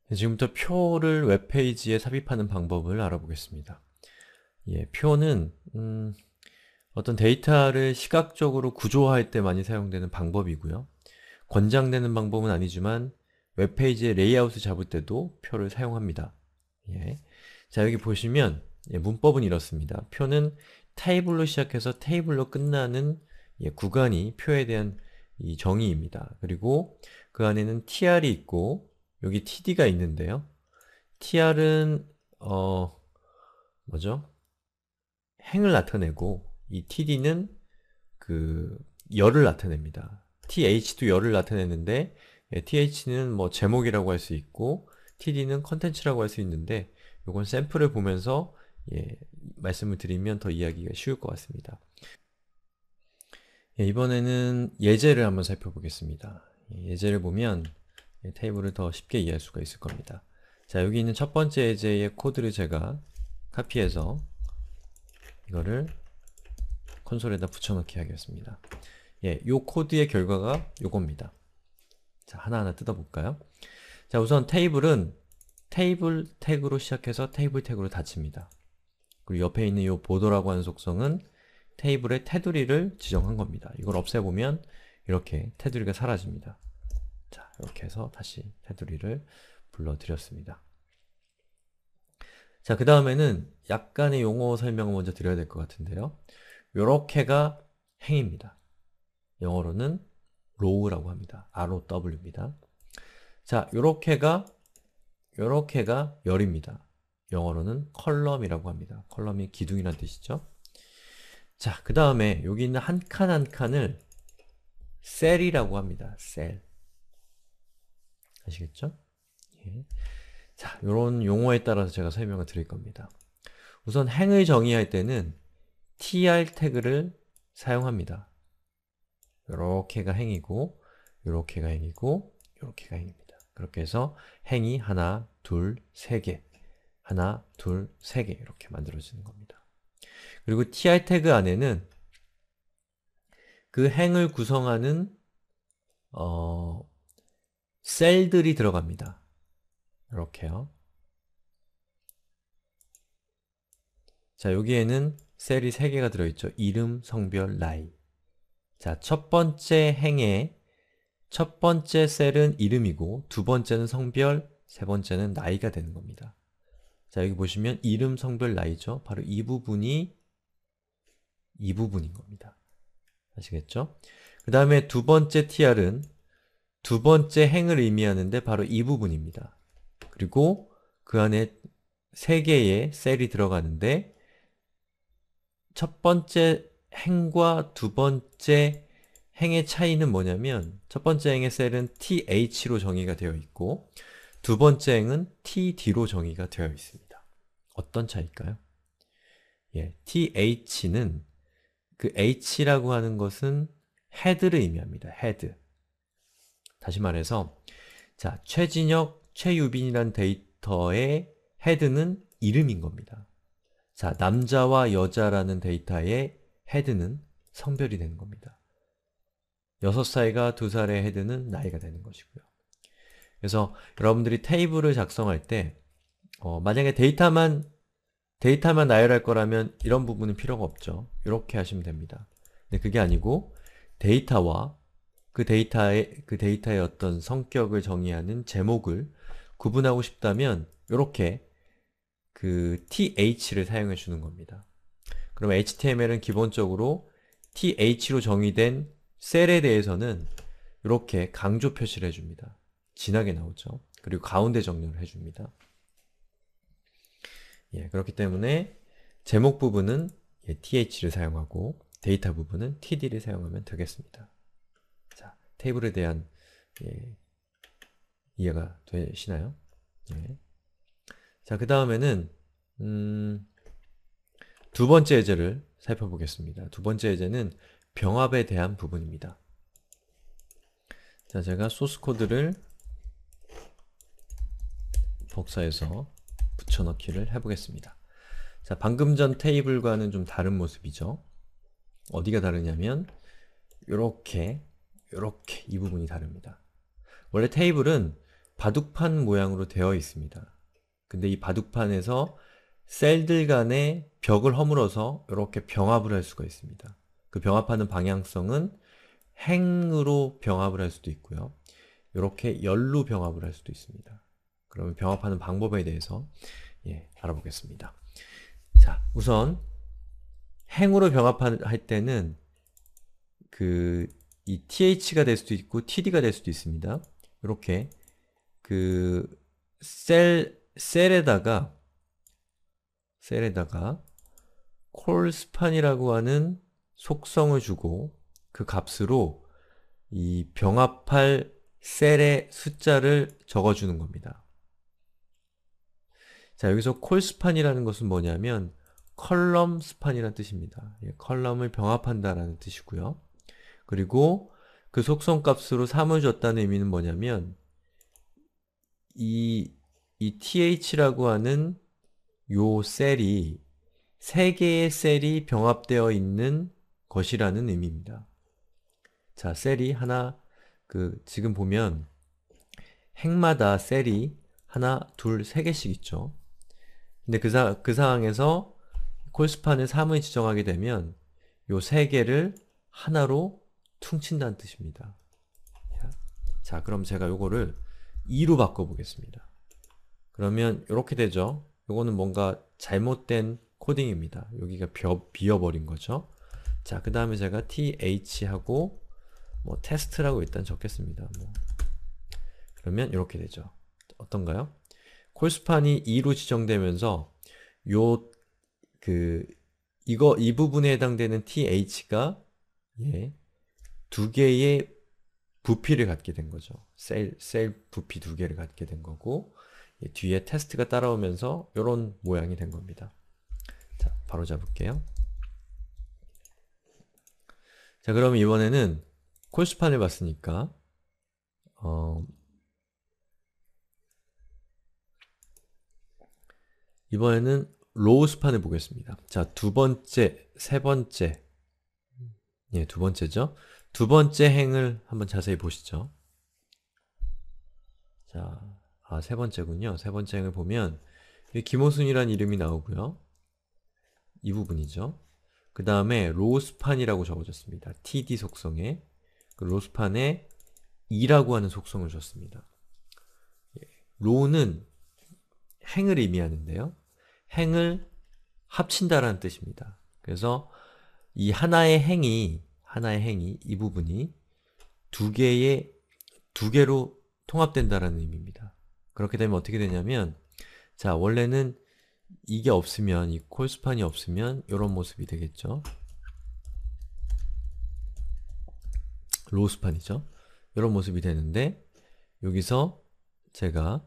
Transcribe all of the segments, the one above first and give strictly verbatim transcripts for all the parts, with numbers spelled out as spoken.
지금부터 표를 웹페이지에 삽입하는 방법을 알아보겠습니다. 예, 표는 음, 어떤 데이터를 시각적으로 구조화할 때 많이 사용되는 방법이고요. 권장되는 방법은 아니지만 웹페이지의 레이아웃을 잡을 때도 표를 사용합니다. 예. 자, 여기 보시면 예, 문법은 이렇습니다. 표는 테이블로 시작해서 테이블로 끝나는 예, 구간이 표에 대한 이 정의입니다. 그리고 그 안에는 티알이 있고 여기 티디가 있는데요. 티알은 어 뭐죠? 행을 나타내고 이 티디는 그 열을 나타냅니다. 티에이치도 열을 나타내는데 예, 티에이치는 뭐 제목이라고 할 수 있고 티디는 컨텐츠라고 할 수 있는데 요건 샘플을 보면서 예, 말씀을 드리면 더 이해하기가 쉬울 것 같습니다. 예, 이번에는 예제를 한번 살펴보겠습니다. 예, 예제를 보면 예, 테이블을 더 쉽게 이해할 수가 있을 겁니다. 자, 여기 있는 첫 번째 예제의 코드를 제가 카피해서 이거를 콘솔에다 붙여넣기 하겠습니다. 예, 요 코드의 결과가 요겁니다. 자, 하나하나 뜯어볼까요? 자, 우선 테이블은 테이블 태그로 시작해서 테이블 태그로 닫힙니다. 그리고 옆에 있는 이 보더라고 하는 속성은 테이블의 테두리를 지정한 겁니다. 이걸 없애보면 이렇게 테두리가 사라집니다. 자, 이렇게 해서 다시 테두리를 불러드렸습니다. 자, 그 다음에는 약간의 용어 설명을 먼저 드려야 될 것 같은데요. 요렇게가 행입니다. 영어로는 row라고 합니다. R-O-W입니다. 자, 요렇게가 요렇게가 열입니다. 영어로는 컬럼이라고 합니다. 컬럼이 기둥이란 뜻이죠. 자, 그 다음에 여기 있는 한 칸 한 칸을 셀이라고 합니다. 셀. 아시겠죠? 예. 자, 요런 용어에 따라서 제가 설명을 드릴 겁니다. 우선 행을 정의할 때는 tr 태그를 사용합니다. 요렇게가 행이고 요렇게가 행이고 요렇게가 행입니다. 그렇게 해서 행이 하나, 둘, 세 개 하나, 둘, 세 개 이렇게 만들어지는 겁니다. 그리고 tr 태그 안에는 그 행을 구성하는 어, 셀들이 들어갑니다. 이렇게요. 자, 여기에는 셀이 세 개가 들어있죠. 이름, 성별, 나이. 자, 첫 번째 행의 첫 번째 셀은 이름이고 두 번째는 성별, 세 번째는 나이가 되는 겁니다. 자, 여기 보시면 이름, 성별, 나이죠. 바로 이 부분이 이 부분인 겁니다. 아시겠죠? 그 다음에 두 번째 tr은 두 번째 행을 의미하는데 바로 이 부분입니다. 그리고 그 안에 세 개의 셀이 들어가는데 첫 번째 행과 두 번째 행의 차이는 뭐냐면 첫 번째 행의 셀은 th로 정의가 되어 있고 두 번째 행은 td로 정의가 되어 있습니다. 어떤 차이일까요? 예, th는 그 h라고 하는 것은 head를 의미합니다. head. 다시 말해서 자, 최진혁, 최유빈이란 데이터의 head는 이름인 겁니다. 자, 남자와 여자라는 데이터의 헤드는 성별이 되는 겁니다. 여섯 살과 두 살의 헤드는 나이가 되는 것이고요. 그래서 여러분들이 테이블을 작성할 때 어, 만약에 데이터만 데이터만 나열할 거라면 이런 부분은 필요가 없죠. 이렇게 하시면 됩니다. 근데 그게 아니고 데이터와 그 데이터의 그 데이터의 어떤 성격을 정의하는 제목을 구분하고 싶다면 이렇게 그 th를 사용해 주는 겁니다. 그럼 에이치티엠엘은 기본적으로 th로 정의된 셀에 대해서는 이렇게 강조 표시를 해줍니다. 진하게 나오죠. 그리고 가운데 정렬을 해줍니다. 예, 그렇기 때문에 제목 부분은 예, th를 사용하고 데이터 부분은 td를 사용하면 되겠습니다. 자, 테이블에 대한 예, 이해가 되시나요? 예. 자, 그 다음에는 음, 두 번째 예제를 살펴보겠습니다. 두 번째 예제는 병합에 대한 부분입니다. 자, 제가 소스 코드를 복사해서 붙여넣기를 해보겠습니다. 자, 방금 전 테이블과는 좀 다른 모습이죠. 어디가 다르냐면 요렇게, 요렇게 이 부분이 다릅니다. 원래 테이블은 바둑판 모양으로 되어 있습니다. 근데 이 바둑판에서 셀들 간의 벽을 허물어서 이렇게 병합을 할 수가 있습니다. 그 병합하는 방향성은 행으로 병합을 할 수도 있고요. 이렇게 열로 병합을 할 수도 있습니다. 그러면 병합하는 방법에 대해서 예, 알아보겠습니다. 자, 우선 행으로 병합할 때는 그 이 th가 될 수도 있고 td가 될 수도 있습니다. 이렇게 그 셀, 셀에다가 셀에다가 콜스판이라고 하는 속성을 주고 그 값으로 이 병합할 셀의 숫자를 적어주는 겁니다. 자, 여기서 콜스판이라는 것은 뭐냐면 컬럼 스판이라는 뜻입니다. 예, 컬럼을 병합한다라는 뜻이고요. 그리고 그 속성 값으로 삼을 줬다는 의미는 뭐냐면 이, 이 th라고 하는 요 셀이 세 개의 셀이 병합되어 있는 것이라는 의미입니다. 자, 셀이 하나, 그 지금 보면 행마다 셀이 하나, 둘, 세 개씩 있죠. 근데 그, 사, 그 상황에서 콜스판을 삼을 지정하게 되면 요 세 개를 하나로 퉁친다는 뜻입니다. 자, 그럼 제가 요거를 이로 바꿔보겠습니다. 그러면 이렇게 되죠. 요거는 뭔가 잘못된 코딩입니다. 여기가 비어, 비어버린 거죠. 자, 그 다음에 제가 th하고 뭐 테스트라고 일단 적겠습니다. 뭐. 그러면 이렇게 되죠. 어떤가요? 콜스판이 이로 지정되면서 요 그 이거 이 부분에 해당되는 th가 예, 두 개의 부피를 갖게 된 거죠. 셀, 셀 부피 두 개를 갖게 된 거고 예, 뒤에 테스트가 따라오면서 이런 모양이 된 겁니다. 자, 바로 잡을게요. 자, 그러면 이번에는 콜스판을 봤으니까 어, 이번에는 로우스판을 보겠습니다. 자, 두 번째, 세 번째 예, 두 번째죠. 두 번째 행을 한번 자세히 보시죠. 자, 아, 세 번째군요. 세 번째 행을 보면 김호순이라는 이름이 나오고요. 이 부분이죠. 그 다음에 로우스판이라고 적어줬습니다. td 속성에 그 로우스판에 이라고 하는 속성을 줬습니다. 로우는 행을 의미하는데요. 행을 합친다라는 뜻입니다. 그래서 이 하나의 행이 하나의 행이 이 부분이 두 개의 두 개로 통합된다라는 의미입니다. 그렇게 되면 어떻게 되냐면 자, 원래는 이게 없으면 이 콜스판이 없으면 이런 모습이 되겠죠. 로우스판이죠. 이런 모습이 되는데 여기서 제가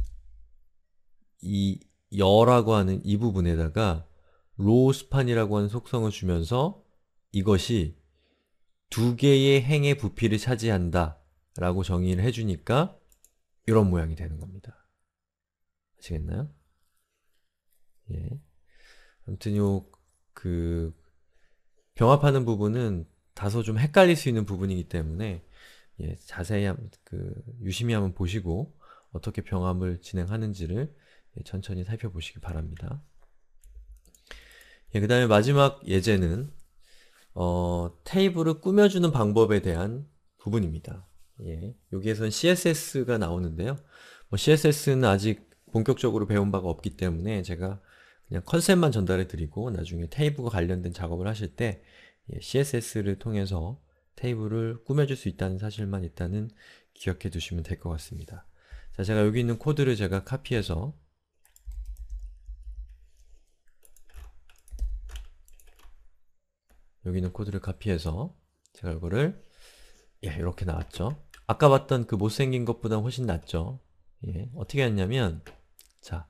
이 여라고 하는 이 부분에다가 로우스판이라고 하는 속성을 주면서 이것이 두 개의 행의 부피를 차지한다 라고 정의를 해주니까 이런 모양이 되는 겁니다. 아시겠나요? 예. 아무튼 요 그 병합하는 부분은 다소 좀 헷갈릴 수 있는 부분이기 때문에 예, 자세히 한, 그 유심히 한번 보시고 어떻게 병합을 진행하는지를 예, 천천히 살펴보시기 바랍니다. 예, 그 다음에 마지막 예제는 어, 테이블을 꾸며주는 방법에 대한 부분입니다. 예, 여기에선 씨에스에스가 나오는데요. 뭐 씨에스에스는 아직 본격적으로 배운 바가 없기 때문에 제가 그냥 컨셉만 전달해 드리고 나중에 테이블과 관련된 작업을 하실 때 예, 씨에스에스를 통해서 테이블을 꾸며줄 수 있다는 사실만 일단은 기억해 두시면 될 것 같습니다. 자, 제가 여기 있는 코드를 제가 카피해서 여기 있는 코드를 카피해서 제가 이거를 예, 이렇게 나왔죠. 아까 봤던 그 못생긴 것보다 훨씬 낫죠. 예, 어떻게 했냐면 자,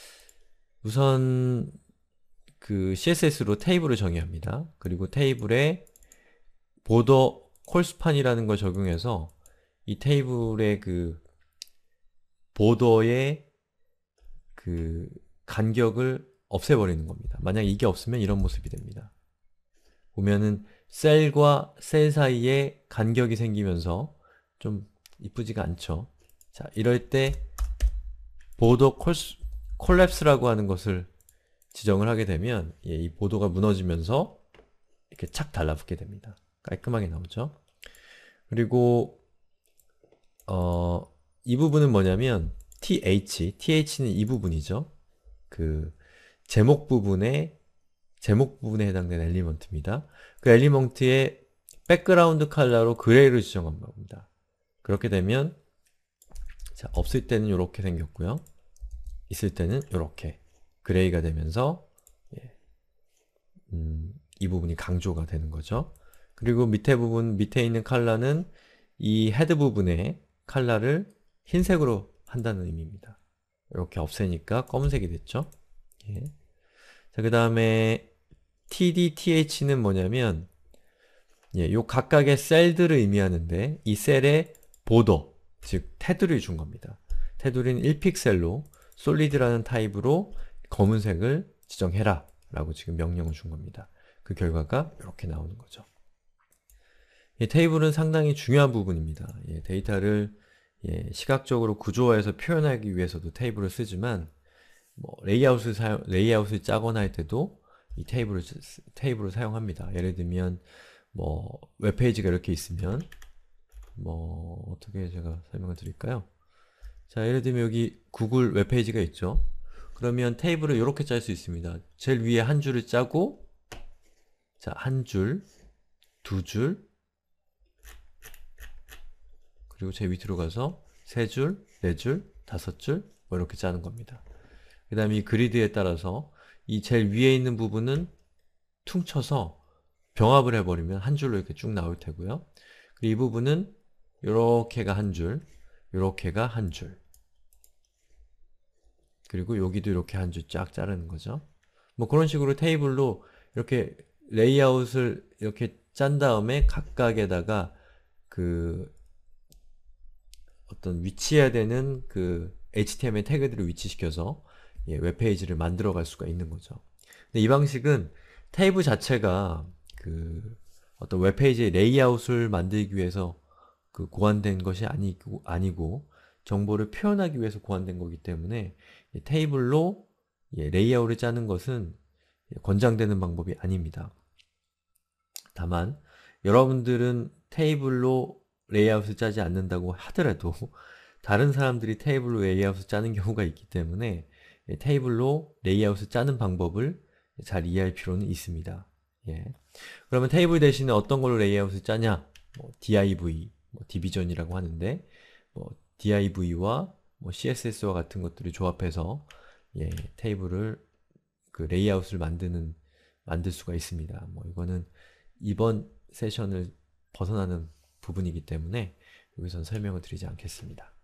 우선 그 씨에스에스로 테이블을 정의합니다. 그리고 테이블에 보더 콜스판이라는 걸 적용해서 이 테이블의 그 보더의 그 간격을 없애버리는 겁니다. 만약 이게 없으면 이런 모습이 됩니다. 보면은 셀과 셀 사이에 간격이 생기면서 좀 이쁘지가 않죠. 자, 이럴 때 보도 콜스, 콜랩스라고 하는 것을 지정을 하게 되면 예, 이 보도가 무너지면서 이렇게 착 달라붙게 됩니다. 깔끔하게 나오죠. 그리고 어, 이 부분은 뭐냐면 th, th는 이 부분이죠. 그 제목 부분에 제목 부분에 해당되는 엘리먼트입니다. 그 엘리먼트의 백그라운드 컬러로 그레이를 지정한 겁니다. 그렇게 되면 자, 없을 때는 이렇게 생겼고요. 있을 때는 이렇게 그레이가 되면서 예, 음, 이 부분이 강조가 되는 거죠. 그리고 밑에 부분, 밑에 있는 컬러는 이 헤드 부분의 컬러를 흰색으로 한다는 의미입니다. 이렇게 없애니까 검은색이 됐죠. 예. 자, 그 다음에 td, th는 뭐냐면 예, 요 각각의 셀들을 의미하는데 이 셀의 보더, 즉 테두리를 준 겁니다. 테두리는 일 픽셀로 솔리드라는 타입으로 검은색을 지정해라 라고 지금 명령을 준 겁니다. 그 결과가 이렇게 나오는 거죠. 이 테이블은 상당히 중요한 부분입니다. 예, 데이터를 예, 시각적으로 구조화해서 표현하기 위해서도 테이블을 쓰지만 뭐 레이아웃을 사용, 레이아웃을 짜거나 할 때도 이 테이블을 테이블을 사용합니다. 예를 들면 뭐 웹페이지가 이렇게 있으면 뭐 어떻게 제가 설명을 드릴까요? 자, 예를 들면 여기 구글 웹페이지가 있죠. 그러면 테이블을 이렇게 짤 수 있습니다. 제일 위에 한 줄을 짜고 자, 한 줄, 두 줄, 그리고 제 밑으로 가서 세 줄, 네 줄, 다섯 줄 뭐 이렇게 짜는 겁니다. 그 다음에 이 그리드에 따라서 이 제일 위에 있는 부분은 퉁쳐서 병합을 해버리면 한 줄로 이렇게 쭉 나올 테고요. 그리고 이 부분은 요렇게가 한 줄, 요렇게가 한 줄, 그리고 여기도 이렇게 한 줄 쫙 자르는 거죠. 뭐 그런 식으로 테이블로 이렇게 레이아웃을 이렇게 짠 다음에 각각에다가 그 어떤 위치해야 되는 그 에이치티엠엘 태그들을 위치시켜서 예, 웹페이지를 만들어 갈 수가 있는 거죠. 근데 이 방식은 테이블 자체가 그 어떤 웹페이지의 레이아웃을 만들기 위해서 그 고안된 것이 아니고, 아니고 정보를 표현하기 위해서 고안된 거기 때문에 테이블로 예, 레이아웃을 짜는 것은 권장되는 방법이 아닙니다. 다만 여러분들은 테이블로 레이아웃을 짜지 않는다고 하더라도 다른 사람들이 테이블로 레이아웃을 짜는 경우가 있기 때문에 테이블로 레이아웃을 짜는 방법을 잘 이해할 필요는 있습니다. 예. 그러면 테이블 대신에 어떤 걸로 레이아웃을 짜냐? 뭐 디아이브이, 뭐 디비전이라고 하는데 뭐 디아이브이와 뭐 씨에스에스와 같은 것들을 조합해서 예, 테이블을 그 레이아웃을 만드는 만들 수가 있습니다. 뭐 이거는 이번 세션을 벗어나는 부분이기 때문에 여기서는 설명을 드리지 않겠습니다.